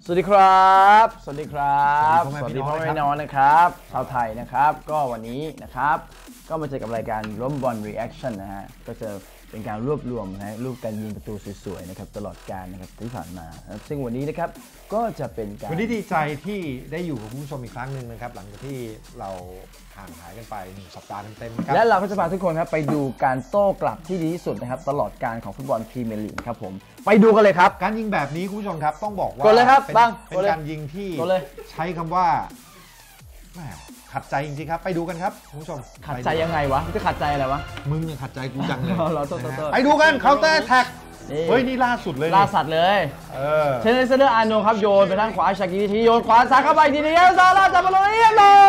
สวัสดีครับสวัสดีครับสวัสดีพ่อแม่น้องนะครับชาวไทยนะครับก็วันนี้นะครับก็มาเจอกับรายการล้มบอล reaction นะฮะก็จะเป็นการรวบรวมนะรูปการยิงประตูสวยๆนะครับตลอดการนะครับที่ผ่านมาซึ่งวันนี้นะครับก็จะเป็นการวันนี้ดีใจที่ได้อยู่กับคุณผู้ชมอีกครั้งหนึ่งนะครับหลังจากที่เราห่างหายกันไป1 สัปดาห์เต็มๆครับและเราก็จะพาทุกคนครับไปดูการโต้กลับที่ดีที่สุดนะครับตลอดการของฟุตบอลพรีเมียร์ลีกครับผมไปดูกันเลยครับการยิงแบบนี้คุณผู้ชมครับต้องบอกว่ากดเลยครับเป็นการยิงที่ใช้คำว่าขัดใจจริงๆครับไปดูกันครับคุณผู้ชมขัดใจยังไงวะจะขัดใจอะไรวะมึงขัดใจกูจังเลยไปดูกันเคาน์เตอร์แท็กเฮ้ยนี่ล่าสุดเลยล่าสัตว์เลยเชนเซอร์อาโนครับโยนไปทางขวาชากิทีโยนขวาซ้ายเข้าไปทีเดียวซาร่าจับมาเลยเรียบร้อย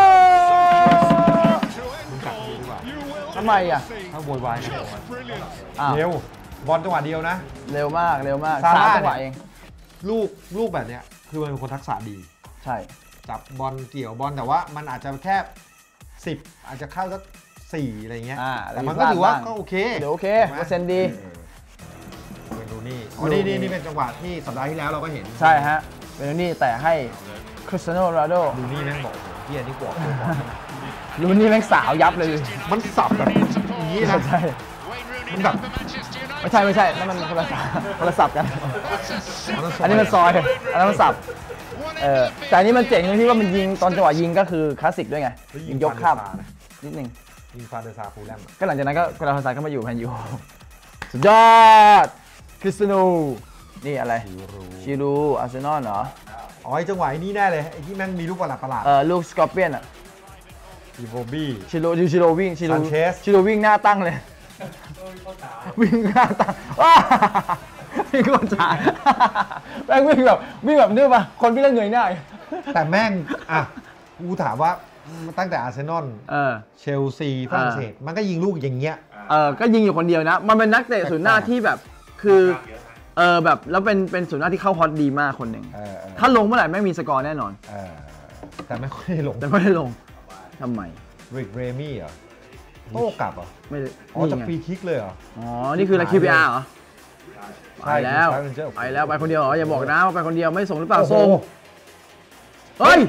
มึงกัดดีกว่าทำไมอ่ะถ้าโวยวายนะเร็วบอลจังหวะเดียวนะเร็วมากซาร่าจังหวะเองลูกแบบเนี้ยคือมันเป็นคนทักษะดีใช่จับบอลเกี่ยวบอลแต่ว่ามันอาจจะแค่10อาจจะเข้าสัก4อะไรเงี้ยแต่มันก็ถือว่าก็โอเคเดี๋ยวโอเคเปอร์เซ็นต์ดีเป็นดูนี่นี่เป็นจังหวะที่สัปดาห์ที่แล้วเราก็เห็นใช่ฮะเป็นดูนี่แต่ให้คริสเตียโนโรนัลโดดูนี่แม่งบอกเฮียนี่กว่าดูนี่แม่งสาวยับเลยมันสับแบบนี้นะใช่มันแบบไม่ใช่นั่นมันคนละสับกันอันนี้มันซอยอันนั้นมันสับแต่อันนี้มันเจ๋งตรงที่ว่ามันยิงตอนจังหวะยิงก็คือคลาสสิกด้วยไงยิงยกข้ามนิดนึงยิงฟาเดอร์ซาฟูลแลมก็หลังจากนั้นก็กราฟาซายเข้ามาอยู่แมนยูสุดยอดคริสเตียโนนี่อะไรชิรูอาร์เซนอลเหรออ๋อไอ้จังหวะนี้แน่เลยไอ้ที่แม่งมีลูกประหลาดลูกสกอร์เปียนอ่ะอีโบบี้ชิโรวิ่งชิโรวิ่งหน้าตั้งเลยวิ่งหน้าตั้งว้าวิ่งโคตรช้าแม่งวิ่งแบบนึกป่ะคนวิ่งแล้วเหนื่อยหน้าแต่แม่งอ่ะกูถามว่าตั้งแต่อาร์เซนอลเชลซีฝรั่งเศสมันก็ยิงลูกอย่างเงี้ยก็ยิงอยู่คนเดียวนะมันเป็นนักเตะศูนย์หน้าที่แบบคือแบบแล้วเป็นศูนย์หน้าที่เข้าฮอตดีมากคนหนึ่งถ้าลงเมื่อไหร่ไม่มีสกอร์แน่นอนแต่ไม่ค่อยได้ลงทำไมริกเรมี่เหรอโต้กลับเหรอไม่อ๋อจากฟรีคิกเลยเหรออ๋อนี่คืออะไร QPR เหรอไปแล้วไปคนเดียวเหรออย่าบอกนะว่าไปคนเดียวไม่ส่งหรือเปล่าส่งเฮ้ย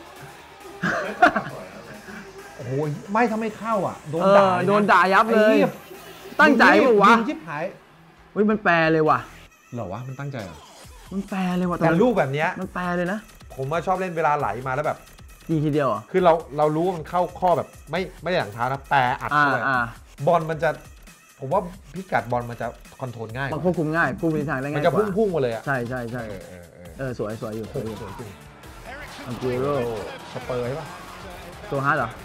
โอ้โหไม่ถ้าไม่เข้าอ่ะโดนด่ายับเลยตั้งใจป่ะวะยิงชิบหายเฮ้ยมันแปลเลยว่ะเหรอวะมันตั้งใจเหรอมันแปลเลยว่ะแต่ลูกแบบเนี้ยมันแปลเลยนะผมว่าชอบเล่นเวลาไหลมาแล้วแบบยิงทีเดียวอ่ะคือเรารู้ว่ามันเข้าข้อแบบไม่ได้หลังเท้านะแปรอัดเลยบอลมันจะผมว่าพิกัดบอลมันจะคอนโทรลง่ายมันควบคุมง่ายควบคุมทิศทางได้ง่ายมันจะพุ่งมาเลยอ่ะใช่สวยอยู่สวยจริงอังกูโรสเปอร์ใช่ป่ะตัวฮาร์ดเหรอ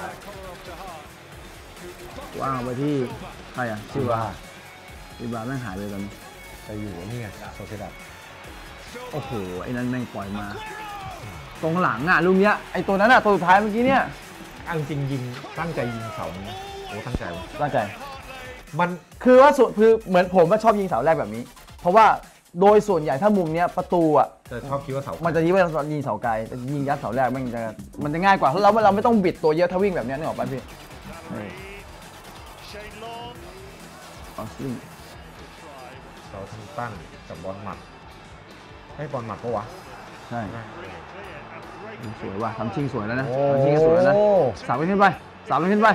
ว่างไปที่ใครอ่ะซิลวาแม่งหายไปตอนนี้ไปอยู่นี่ไงโซเซดัดโอ้โหไอ้นั่นแม่งปล่อยมาตรงหลังอ่ะลูกเนี้ยไอ้ตัวนั้นอ่ะตัวสุดท้ายเมื่อกี้เนี่ยจริงยิงตั้งใจยิงเสานี้โอ้ตั้งใจมันคือว่าคือเหมือนผมว่าชอบยิงเสาแรกแบบนี้เพราะว่าโดยส่วนใหญ่ถ้ามุมเนี้ยประตูอ่ะจะชอบคิดว่าเสามันจะคิดว่ายิงเสาไกลแต่ยิงยัดเสาแรกมันจะง่ายกว่าเพราะเราไม่ต้องบิดตัวเยอะถ้าวิ่งแบบนี้นึกออกป่ะพี่เราทำตั้งกับบอลหมัดให้บอลหมัดปะวะใช่สวยว่ะทำชิงสวยแล้วนะทำชิงสวยแล้วนะสามไปขึ้นไปส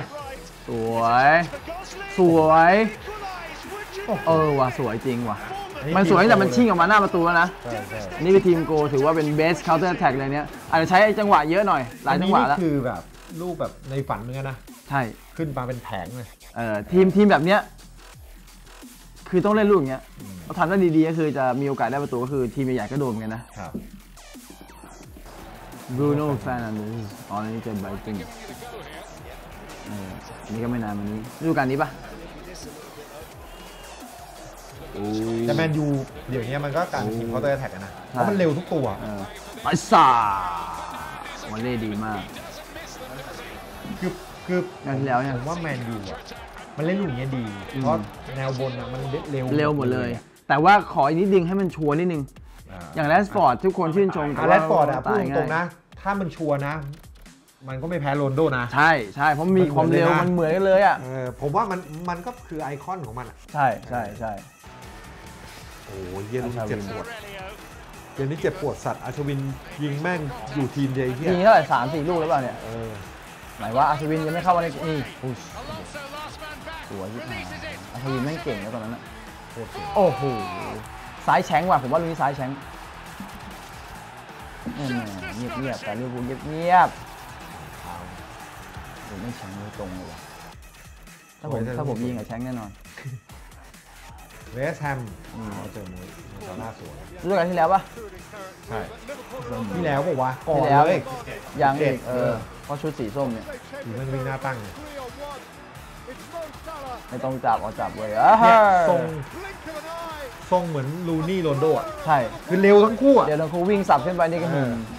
วยว่ะสวยจริงว่ะมันสวยแต่มันชิงออกมาหน้าประตูแล้วนะนี่เป็นทีมโกถือว่าเป็นเบสเคาน์เตอร์แท็กเลยเนี้ยอาจจะใช้จังหวะเยอะหน่อยหลายจังหวะแล้วคือแบบลูกแบบในฝันเหมือนกันนะใช่ขึ้นมาเป็นแผงเลยทีมแบบเนี้ยคือต้องเล่นลูกอย่างเงี้ยเราทำได้ดีๆก็คือจะมีโอกาสได้ประตูก็คือทีมใหญ่ๆก็โดนกันนะครับBruno Fernandes อ๋อนี่จะไบรตันนี่ก็ไม่นานวันนี้ฤดูกาลนี้ปะแต่แมนยูเดี๋ยวนี้มันก็การทีมเขาตัวแท็กกันนะเพราะมันเร็วทุกตัวไปซ่ามันเล่ดีมากคือแล้วเนี่ยผมว่าแมนยูอ่ะมันเล่นลูกอย่างนี้ดีเพราะแนวบนอ่ะมันเร็วหมดเลยแต่ว่าขออีกนิดนึงให้มันชัวร์นิดนึงอย่างแรชฟอร์ดทุกคนชื่นชมแรชฟอร์ดอ่ะพูดตรงๆนะถ้ามันชัวร์นะมันก็ไม่แพ้โรนโดนะใช่เพราะมีความเร็วมันเหมือนกันเลยอ่ะผมว่ามันก็คือไอคอนของมันอ่ะใช่โอ้ยเยี่ยมเจ็บปวดเกมนี้เจ็บปวดสัตว์อัชวินยิงแม่งอยู่ทีมเดียวเฮียยิงเท่าไหร่3-4 ลูกหรือเปล่าเนี่ยๆหมายว่าอัศวินยังไม่เข้ามาในนี่อุ๊ยหัวยิ่งหายอัศวินแม่งเก่งแล้วตอนนั้นนะโคตรเก่งโอ้โหซ้ายแฉงว่ะผมว่าลูกนี้ซ้ายแฉงเงียบๆแต่ลูกเงียบๆผมไม่แฉงโดยตรงเลยว่ะถ้าผมยิงอะแฉงแน่นอนเวสต์แฮมเจอมวยซาร่าสวยรู้กันที่แล้วปะใช่ที่แล้วบอกว่าก่อนที่แล้วเลยยังอีกเพราะชุดสีส้มเนี่ยอยู่แม่งวิ่งหน้าตั้งไม่ต้องจับเอาจับเลยเนี่ยทรงเหมือนลูนี่โรนโดอ่ะใช่คือเร็วทั้งคู่อ่ะเดี๋ยวเราครูวิ่งสับขึ้นไปนี่ก็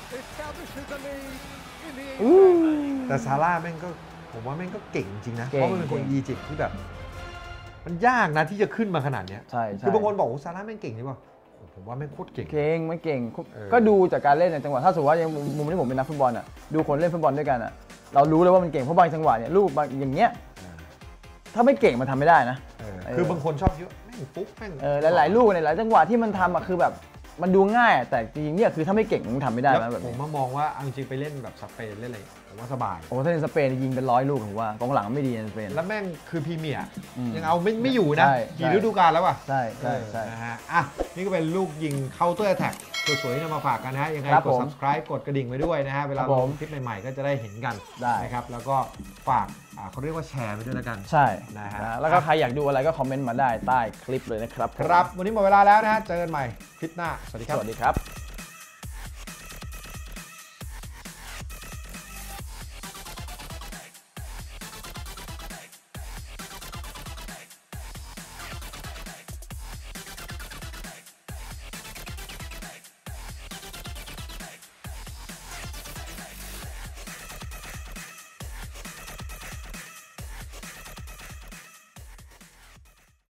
แต่ซาร่าแม่งก็ผมว่าแม่งก็เก่งจริงนะเก่งเพราะมันเป็นคนอียิปต์ที่แบบ มันยากนะที่จะขึ้นมาขนาดเนี้ยใช่คือบางคนบอกว่าซาร่าแม่งเก่งใช่ป่ะผมว่าแม่งโคตรเก่งเก่งไม่เก่งก็ดูจากการเล่นในจังหวะถ้าสมมติว่ายังมุมที่ผมเป็นนักฟุตบอลอ่ะดูคนเล่นฟุตบอลด้วยกันอ่ะเรารู้เลยว่ามันเก่งเพราะบางจังหวะเนี่ยลูกบางอย่างเงี้ยถ้าไม่เก่งมันทำไม่ได้นะคือบางคนชอบเยอะแม่งปุ๊บแม่งหลายๆลูกในหลายจังหวะที่มันทำอ่ะคือแบบมันดูง่ายแต่จริงๆเนี่ยคือถ้าไม่เก่งมันทำไม่ได้นะแบบผมมองว่าเอาจริงไปเล่นแบบสเปนเล่นอะไรผมว่าสบายโอ้ถ้าเป็นสเปนยิงเป็น100 ลูกผมว่ากองหลังไม่ดีในสเปนแล้วแม่งคือพรีเมียร์ยังเอาไม่อยู่นะใช่กี่ฤดูกาลแล้วอ่ะใช่นะฮะอ่ะนี่ก็เป็นลูกยิงเคาน์เตอร์แท็กสวยๆนำมาฝากกันนะฮะยังไงกด subscribe กดกระดิ่งไว้ด้วยนะฮะเวลาลงคลิปใหม่ๆก็จะได้เห็นกันนะครับแล้วก็ฝากเขาเรียกว่าแชร์ไปด้วยแล้วกันใช่นะฮะแล้วก็ใครอยากดูอะไรก็คอมเมนต์มาได้ใต้คลิปเลยนะครับครับวันนี้หมดเวลาแล้วนะฮะเจอกันใหม่คลิปหน้าสวัสดีครับสวัสดีครับ